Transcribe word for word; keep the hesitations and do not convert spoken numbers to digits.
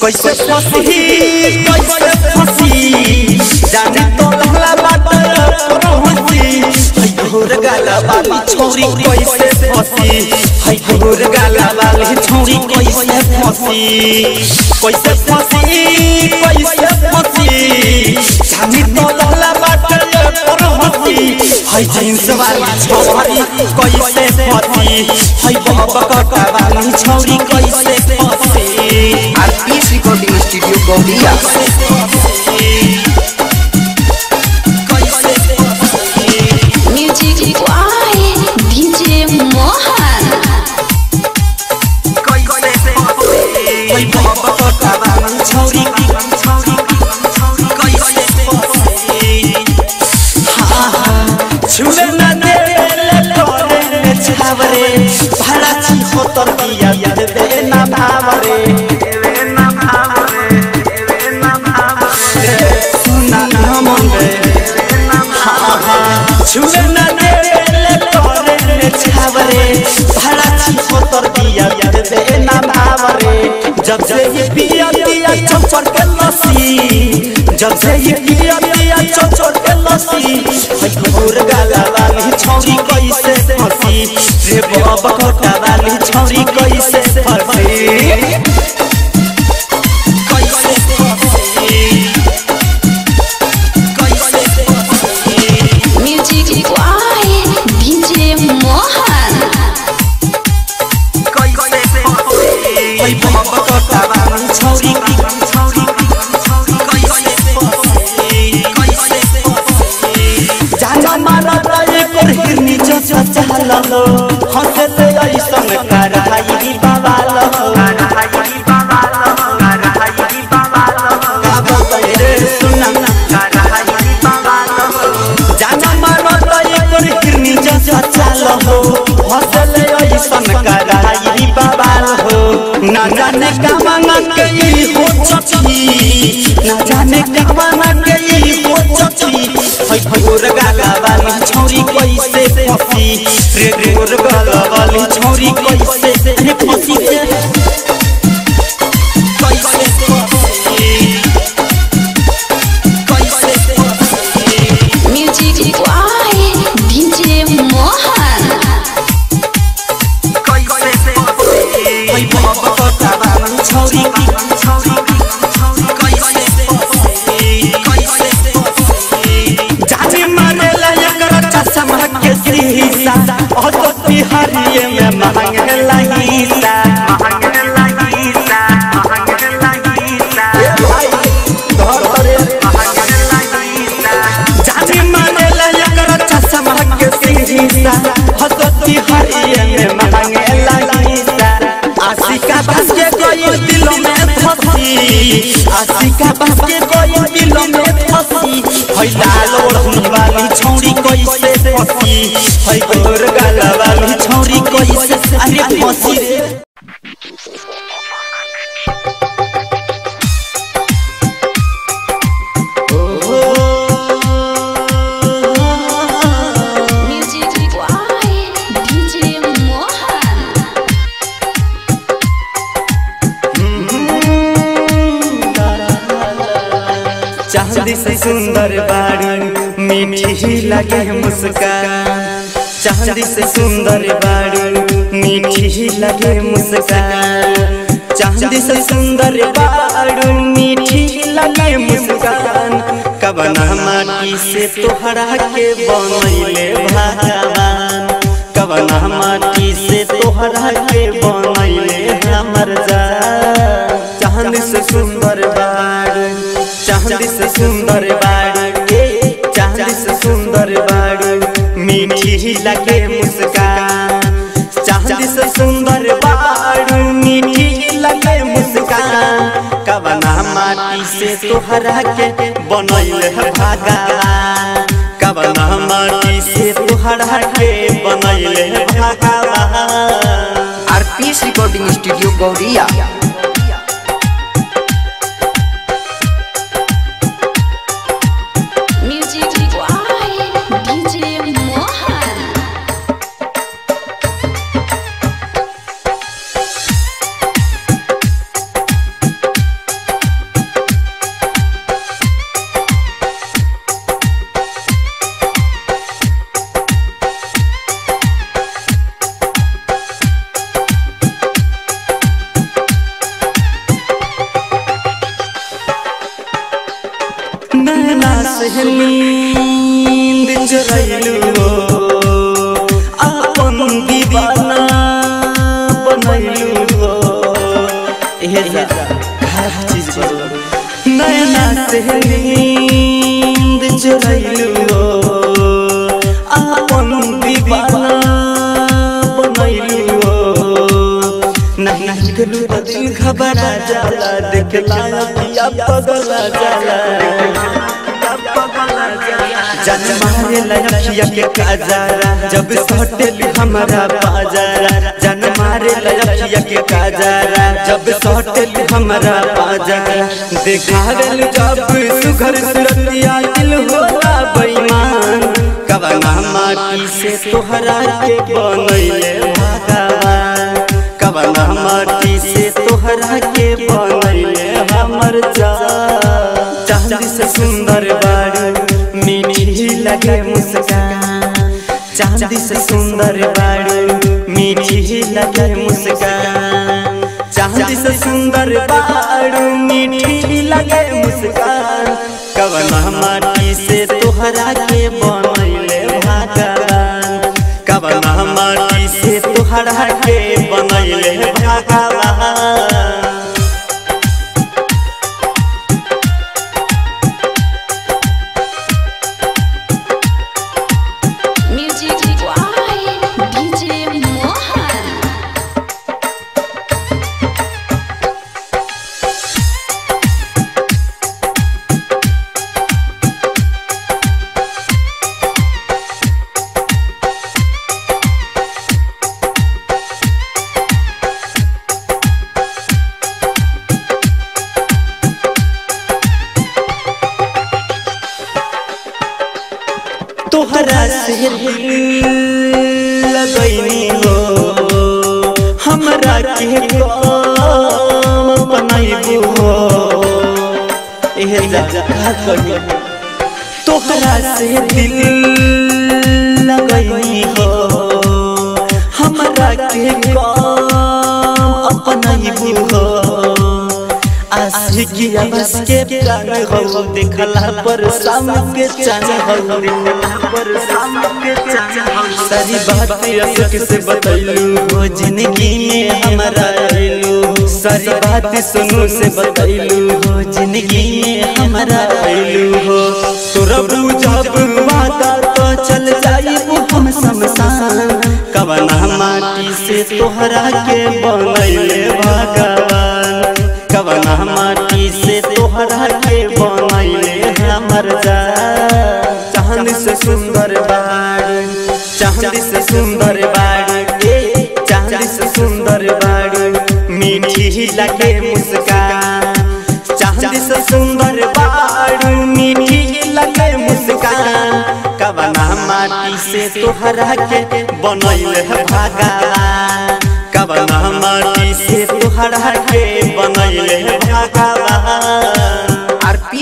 कैसे फंसी कैसे फंसी जाने तो लहला बात रहसी है घोर गाला वाली छोरी कैसे फंसी है घोर गाला वाली छोरी कैसे फंसी कैसे फंसी कैसे फंसी जाने तो लहला बात रहसी है जींस वाली छोरी कैसे फंसी है बाबा कटा वाली छोरी कैसे फंसी RPS recording studio Gaudiya music Y DJ Mohan कैसे है बाबा कटा वाली छोरी कैसे फंसी छुले न दे तोरे में छावरे भाड़ा छी होतर दिया दे ना भावरे छुले न दे तोरे में छावरे भाड़ा छी होतर दिया दे ना भावरे जब से ये पिया पिया चौचर के लस्सी जब से ये पिया पिया चौचर के लस्सी है घोर गाला वाली छोरी कैसे फंसी रे बाबा कटा वाली छोरी कैसे फंसी कैसे फंसी कैसे फंसी म्यूजिक वाई डीजे मोहन कैसे फंसी है बाबा कटा वाली छोरी कैसे फंसी कैसे फंसी जाना मारा ताये कर हिरनी जैसा चहलो हंसते ऐसन कराई बाबा लो कराई बाबा लो कराई बाबा लो का बोले रे सुना कराई बाबा लो जाना मारा ताये कर हिरनी जैसा चलो हंसते ऐसन कराई बाबा लो ना जाने का मांगा के हो चची ना जाने का मांगा के हो चची है घोर गाला वाली छोरी कैसे फंसी रे घोर गाला वाली छोरी कैसे रे फंसी कैसे फंसी कैसे फंसी म्यूजिक वाई डीजे मोहन कैसे फंसी है बाबा कटा वाली छोरी कैसे फंसी कैसे फंसी जाने मारे लायक चश्मा के शीशा और तो बिहारिये में महंगे लहीसा महंगे लहीसा महंगे लहीसा ए भाई घर करे महंगे लहीसा जाने मारे लायक चश्मा के शीशा और तो बिहारिये में महंगे लहीसा आशिका बस के कोई दिलों में फंसी आशिका बस के कोई दिलों में फंसी है लाल ओढ़नी वाली छोरी कैसे फंसी है घोर गाला वाली छोरी कैसे अरे फंसी रे म्यूजिक वाई डीजे मोहन चांदी से सुंदर बाड़ी मीठी लगे मुस्कान चांदी से सुंदर बाड़ी मीठी लगे मुस्कान चांदी से सुंदर बाड़ी मीठी लगे मुस्कान कबना माटी से तोहरा के बनैले भगवान कबना माटी से तोहरा के बनैले हमर जान चांदी से सुंदर बाड़ी चांदी से सुंदर बाड़ी चांदी से सुंदर बाड़ी मीठी लगे मुस्कान चांदी से सुंदर बाड़ी मीठी लगे मुस्कान कबना माटी से तोहरा के बनैले भगवान कबना माटी से तोहरा के बनैले भगवान RPS recording studio Gaudiya music Y DJ Mohan देखलू तो दिल घबरा जाला देखला अखिया पगला जाला जान मारे लखिया के काजरा जब सटेल हमारा बाजारा जान मारे लखिया के काजरा जब सटेल हमारा बाजारा देखावेल जब सुघर सुरतिया दिल होला बेईमान कवना माटी से तोहरा के बनैले भगवान कवना माटी से तोहरा के बनैले हमर जान चांदी से सुंदर बाड़ू मीठी लगे मुस्कान चांदी से सुंदर बाड़ू मीठी लगे मुस्कान चांदी से सुंदर बाड़ू मीठी लगे मुस्कान कवना माटी से तोहरा के बनैले भगवान कवना माटी से तोहरा के बनैले भगवान तोहरा से लगैनी हो हमरा के काम बनाइबू हो एह जगह कहियो तोहरा से दिल लगैनी हो हमरा के काम अपनाइबू हो आशिकिया बस के प्राण हो देखला पर शाम के चांद हो देखला पर शाम के चांद हो सारी बात अशोक से बतैलू हो जिंदगी में हमारा आइलू सारी बात सुनो से बतैलू हो जिंदगी में हमारा आइलू हो तोरा जब वादा तो चल जाइबू हम शमशान कवना माटी से तोहरा के बनैले भगवान कवना माटी से तोहरा के बनैले हमर जान चांद से सुंदर बाड़ू चांद से सुंदर बाड़ू ए चांद से सुंदर बाड़ू मीठी लगे मुस्कान चांद से सुंदर बाड़ू मीठी लगे मुस्कान कवना माटी से तोहरा के बनैले भगवान कवना माटी से तोहरा के बनैले